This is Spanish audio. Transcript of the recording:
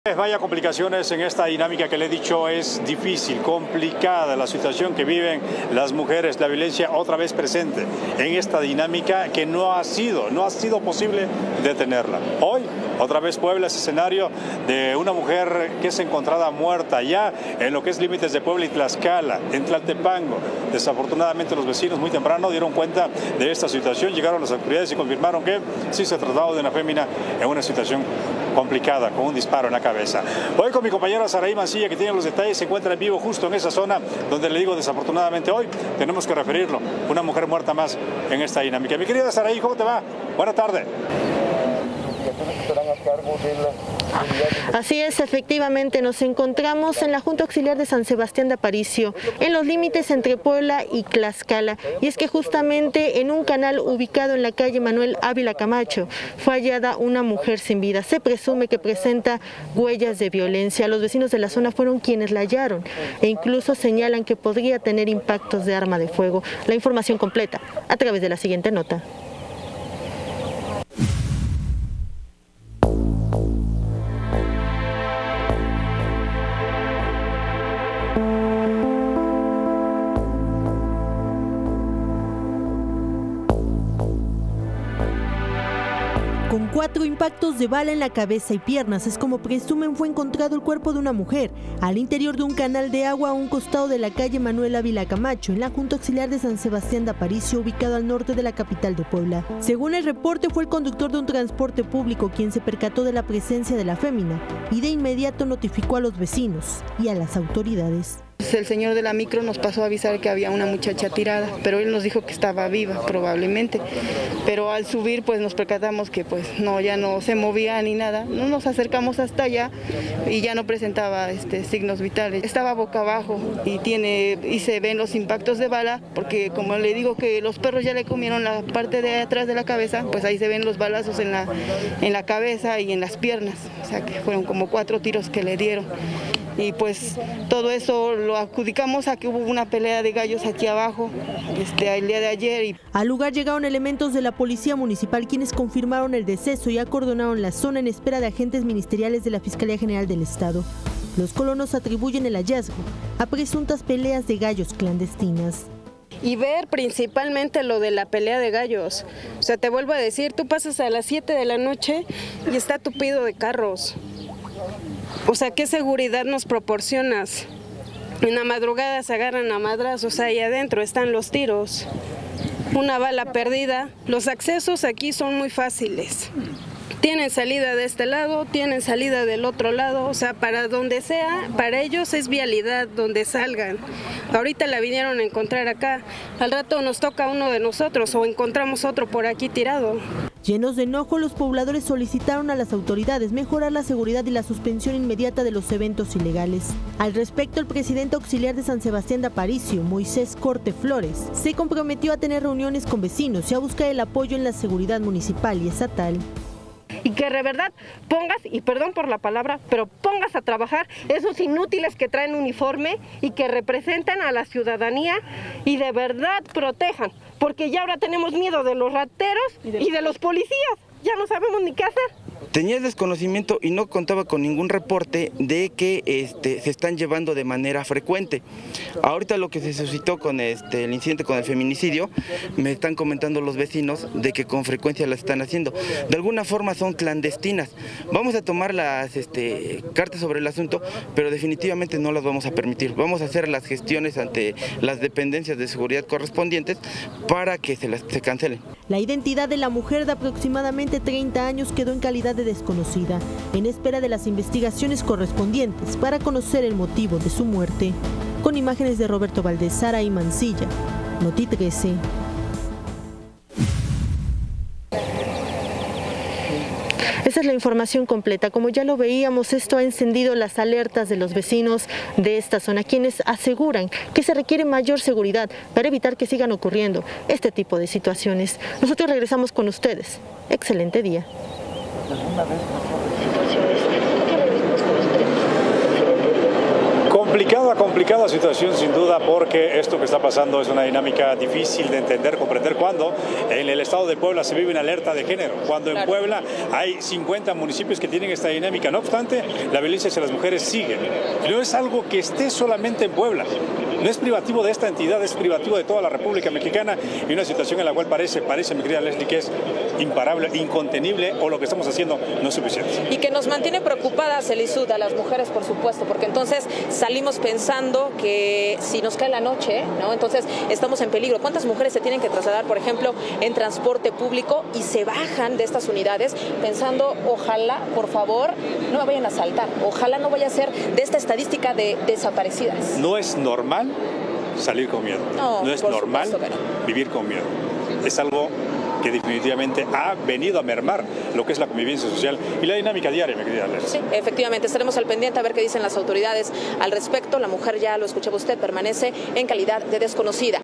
Vaya complicaciones en esta dinámica que le he dicho, es difícil, complicada la situación que viven las mujeres, la violencia otra vez presente en esta dinámica que no ha sido posible detenerla. Hoy, otra vez Puebla es escenario de una mujer que es encontrada muerta ya en lo que es límites de Puebla y Tlaxcala, en Tlaltepango. Desafortunadamente los vecinos muy temprano dieron cuenta de esta situación, llegaron las autoridades y confirmaron que sí se trataba de una fémina en una situación complicada, con un disparo en la cabeza. Voy con mi compañera Saraí Mancilla, que tiene los detalles, se encuentra en vivo justo en esa zona donde le digo desafortunadamente hoy tenemos que referirlo, una mujer muerta más en esta dinámica. Mi querida Saraí, ¿cómo te va? Buena tarde. Así es, efectivamente, nos encontramos en la Junta Auxiliar de San Sebastián de Aparicio, en los límites entre Puebla y Tlaxcala. Y es que justamente en un canal ubicado en la calle Manuel Ávila Camacho fue hallada una mujer sin vida. Se presume que presenta huellas de violencia. Los vecinos de la zona fueron quienes la hallaron e incluso señalan que podría tener impactos de arma de fuego. La información completa a través de la siguiente nota. Con 4 impactos de bala en la cabeza y piernas es como presumen fue encontrado el cuerpo de una mujer al interior de un canal de agua a un costado de la calle Manuel Ávila Camacho, en la Junta Auxiliar de San Sebastián de Aparicio, ubicado al norte de la capital de Puebla. Según el reporte, fue el conductor de un transporte público quien se percató de la presencia de la fémina y de inmediato notificó a los vecinos y a las autoridades. El señor de la micro nos pasó a avisar que había una muchacha tirada, pero él nos dijo que estaba viva probablemente, pero al subir pues nos percatamos que pues no, ya no se movía ni nada. No nos acercamos hasta allá y ya no presentaba signos vitales. Estaba boca abajo y se ven los impactos de bala, porque como le digo que los perros ya le comieron la parte de atrás de la cabeza, pues ahí se ven los balazos en la cabeza y en las piernas, o sea que fueron como 4 tiros que le dieron. Y pues todo eso lo adjudicamos a que hubo una pelea de gallos aquí abajo el día de ayer. Al lugar llegaron elementos de la Policía Municipal quienes confirmaron el deceso y acordonaron la zona en espera de agentes ministeriales de la Fiscalía General del Estado. Los colonos atribuyen el hallazgo a presuntas peleas de gallos clandestinas. Y ver principalmente lo de la pelea de gallos. O sea, te vuelvo a decir, tú pasas a las 7 de la noche y está tupido de carros. O sea, ¿qué seguridad nos proporcionas? En la madrugada se agarran a madrazos, ahí adentro están los tiros. Una bala perdida. Los accesos aquí son muy fáciles. Tienen salida de este lado, tienen salida del otro lado, o sea, para donde sea, para ellos es vialidad, donde salgan. Ahorita la vinieron a encontrar acá, al rato nos toca uno de nosotros o encontramos otro por aquí tirado. Llenos de enojo, los pobladores solicitaron a las autoridades mejorar la seguridad y la suspensión inmediata de los eventos ilegales. Al respecto, el presidente auxiliar de San Sebastián de Aparicio, Moisés Corte Flores, se comprometió a tener reuniones con vecinos y a buscar el apoyo en la seguridad municipal y estatal. Y que de verdad pongas, y perdón por la palabra, pero pongas a trabajar esos inútiles que traen uniforme y que representan a la ciudadanía y de verdad protejan, porque ya ahora tenemos miedo de los rateros y de los policías, ya no sabemos ni qué hacer. Tenía desconocimiento y no contaba con ningún reporte de que se están llevando de manera frecuente. Ahorita lo que se suscitó con el incidente con el feminicidio, me están comentando los vecinos de que con frecuencia las están haciendo. De alguna forma son clandestinas. Vamos a tomar las cartas sobre el asunto, pero definitivamente no las vamos a permitir. Vamos a hacer las gestiones ante las dependencias de seguridad correspondientes para que se cancelen. La identidad de la mujer de aproximadamente 30 años quedó en calidad de desconocida, en espera de las investigaciones correspondientes para conocer el motivo de su muerte. Con imágenes de Roberto Valdés, Saraí Mancilla, Noti 13. Esa es la información completa. Como ya lo veíamos, esto ha encendido las alertas de los vecinos de esta zona, quienes aseguran que se requiere mayor seguridad para evitar que sigan ocurriendo este tipo de situaciones. Nosotros regresamos con ustedes. Excelente día. Complicada Complicada situación sin duda, porque esto que está pasando es una dinámica difícil de entender, comprender, cuando en el estado de Puebla se vive una alerta de género, cuando en Puebla hay 50 municipios que tienen esta dinámica. No obstante, la violencia hacia las mujeres sigue. No es algo que esté solamente en Puebla, no es privativo de esta entidad, es privativo de toda la República Mexicana, y una situación en la cual parece, mi querida Leslie, que es imparable, incontenible, o lo que estamos haciendo no es suficiente. Y que nos mantiene preocupadas, Elisud, a las mujeres, por supuesto, porque entonces salimos pensando que si nos cae la noche, ¿no? Entonces estamos en peligro. ¿Cuántas mujeres se tienen que trasladar, por ejemplo, en transporte público y se bajan de estas unidades pensando, ojalá, por favor, no me vayan a asaltar, ojalá no vaya a ser de esta estadística de desaparecidas? No es normal salir con miedo, no es normal vivir con miedo. Es algo que definitivamente ha venido a mermar lo que es la convivencia social y la dinámica diaria, mi querida Leslie. Sí, efectivamente, estaremos al pendiente a ver qué dicen las autoridades al respecto. La mujer, ya lo escuchaba usted, permanece en calidad de desconocida.